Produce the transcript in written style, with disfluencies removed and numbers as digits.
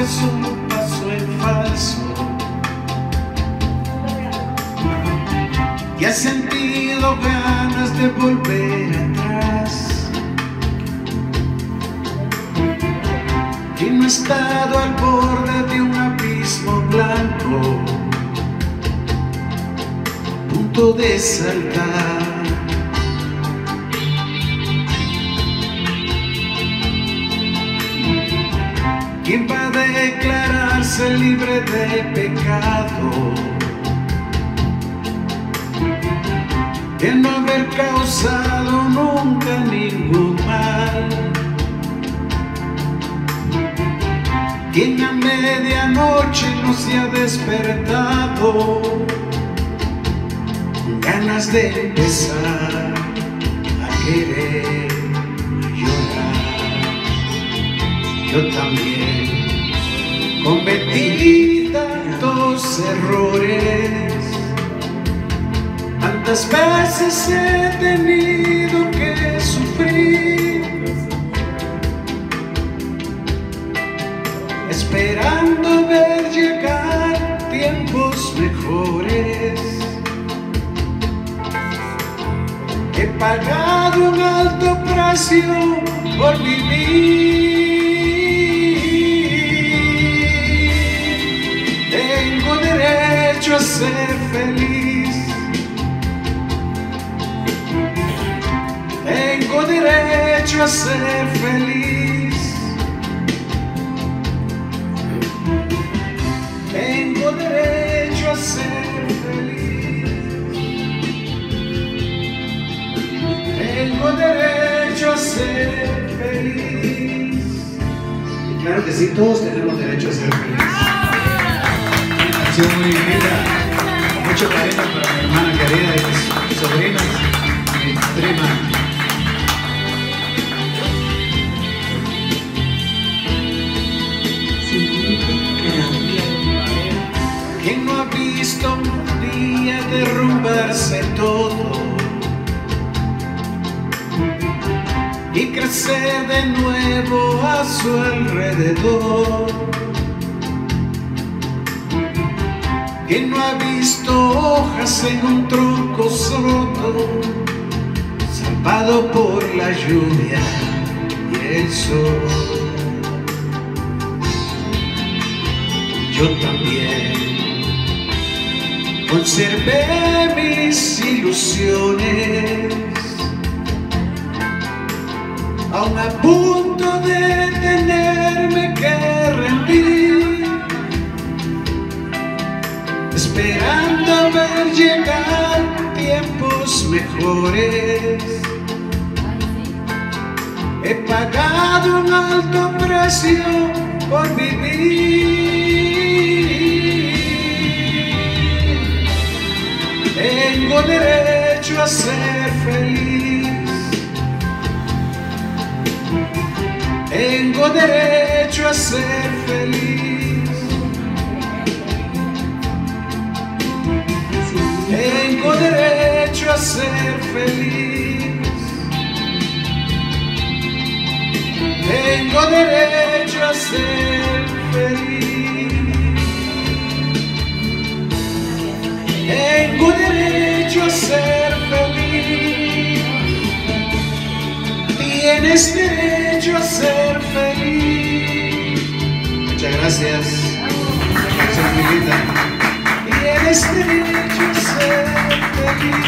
das un paso en falso y has sentido ganas de volver atrás y no has estado al borde de un abismo blanco, punto de saltar. ¿Quién va a declararse libre de pecado? De no haber causado nunca ningún mal. ¿Quién a medianoche no se ha despertado con ganas de empezar a querer llorar? Yo también cometí tantos errores, tantas veces he tenido que sufrir, esperando ver llegar tiempos mejores. He pagado un alto precio por vivir. Tengo derecho a ser feliz. Tengo derecho a ser feliz. Tengo derecho a ser feliz. Tengo derecho a ser feliz. Y claro que sí, todos tenemos derecho a ser felices. Una canción muy linda, con mucho cariño para mi hermana querida y mis sobrinos, mi prima. ¿Quién no ha visto un día derrumbarse todo y crecer de nuevo a su alrededor? ¿Quién no ha visto hojas en un tronco roto, salvado por la lluvia y el sol? Yo también conservé mis ilusiones, aún a punto de tenerme que rendir, esperando ver llegar tiempos mejores. He pagado un alto precio por vivir. Tengo derecho a ser feliz. Tengo derecho a ser feliz. Tengo derecho a ser feliz. Tengo derecho a ser feliz. Tengo derecho a ser feliz. Tienes derecho a ser feliz. Muchas gracias. Una canción muy linda. Tienes derecho a ser feliz.